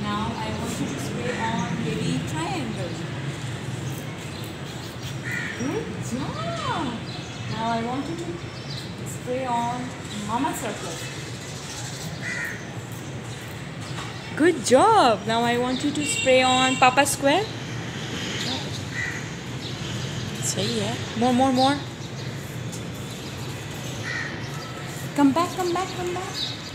Now I want you to spray on baby triangle. Good job. Now I want you to spray on mama circle. Good job. Now I want you to spray on papa square. सही है. More. Come back.